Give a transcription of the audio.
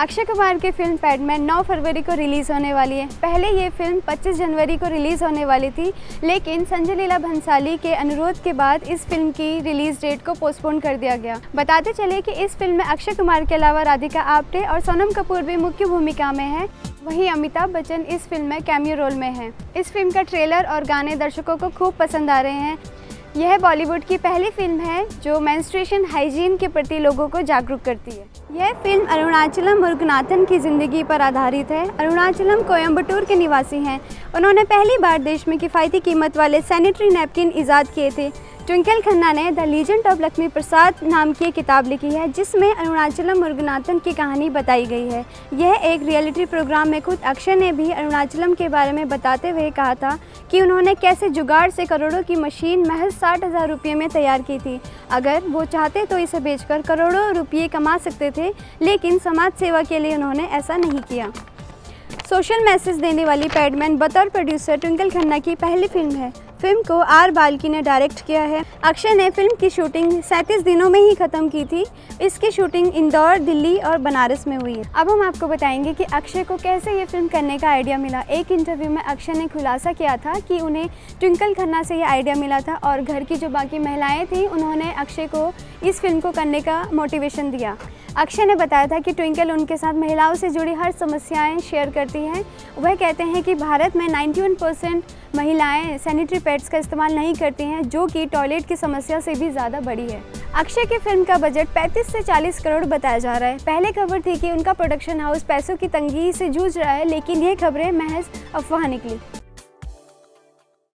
अक्षय कुमार की फिल्म पैडमैन 9 फरवरी को रिलीज़ होने वाली है। पहले ये फिल्म 25 जनवरी को रिलीज़ होने वाली थी, लेकिन संजय लीला भंसाली के अनुरोध के बाद इस फिल्म की रिलीज़ डेट को पोस्टपोन कर दिया गया। बताते चले कि इस फिल्म में अक्षय कुमार के अलावा राधिका आप्टे और सोनम कपूर भी मुख्य भूमिका में हैं। वहीं अमिताभ बच्चन इस फिल्म में कैमियो रोल में हैं। इस फिल्म का ट्रेलर और गाने दर्शकों को खूब पसंद आ रहे हैं। यह बॉलीवुड की पहली फिल्म है जो मेंस्ट्रुएशन हाइजीन के प्रति लोगों को जागरूक करती है। यह फिल्म अरुणाचलम मुरुगनाथन की ज़िंदगी पर आधारित है। अरुणाचलम कोयम्बटूर के निवासी हैं। उन्होंने पहली बार देश में किफ़ायती कीमत वाले सैनिटरी नैपकिन ईजाद किए थे। ट्विंकल खन्ना ने the legend of Lakshmi Prasad नाम की किताब लिखी है, जिसमें अरुणाचलम मुरुगनाथन की कहानी बताई गई है। यह एक रियलिटी प्रोग्राम में खुद अक्षय ने भी अरुणाचलम के बारे में बताते हुए कहा था कि उन्होंने कैसे जुगाड़ से करोड़ों की मशीन महज 60,000 रुपये में तैयार की थी। अगर वो चाहते तो इसे बेचकर करोड़ों रुपये कमा सकते थे, लेकिन समाज सेवा के लिए उन्होंने ऐसा नहीं किया। सोशल मैसेज देने वाली पैडमैन बतौर प्रोड्यूसर ट्विंकल खन्ना की पहली फिल्म है। फिल्म को आर बाल्की ने डायरेक्ट किया है। अक्षय ने फिल्म की शूटिंग 37 दिनों में ही ख़त्म की थी। इसकी शूटिंग इंदौर, दिल्ली और बनारस में हुई है। अब हम आपको बताएंगे कि अक्षय को कैसे ये फिल्म करने का आइडिया मिला। एक इंटरव्यू में अक्षय ने खुलासा किया था कि उन्हें ट्विंकल खन्ना से ये आइडिया मिला था और घर की जो बाकी महिलाएं थीं उन्होंने अक्षय को इस फिल्म को करने का मोटिवेशन दिया। अक्षय ने बताया था कि ट्विंकल उनके साथ महिलाओं से जुड़ी हर समस्याएं शेयर करती हैं। वह कहते हैं कि भारत में 91% महिलाएं सैनिटरी पैड्स का इस्तेमाल नहीं करती हैं, जो कि टॉयलेट की समस्या से भी ज़्यादा बड़ी है। अक्षय की फिल्म का बजट 35 से 40 करोड़ बताया जा रहा है। पहले खबर थी कि उनका प्रोडक्शन हाउस पैसों की तंगी से जूझ रहा है, लेकिन ये खबरें महज अफवाह निकली।